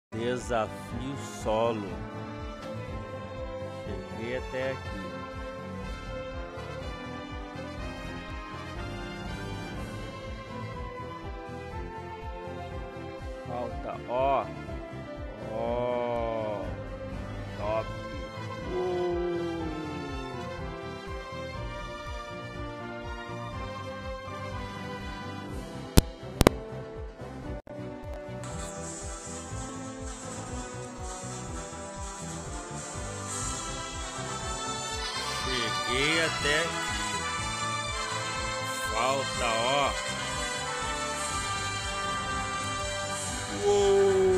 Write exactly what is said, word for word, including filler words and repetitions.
Desafio solo. Cheguei até aqui. Falta, ó. Ó. Top. Uh. Cheguei até aqui. Falta, ó. Uou.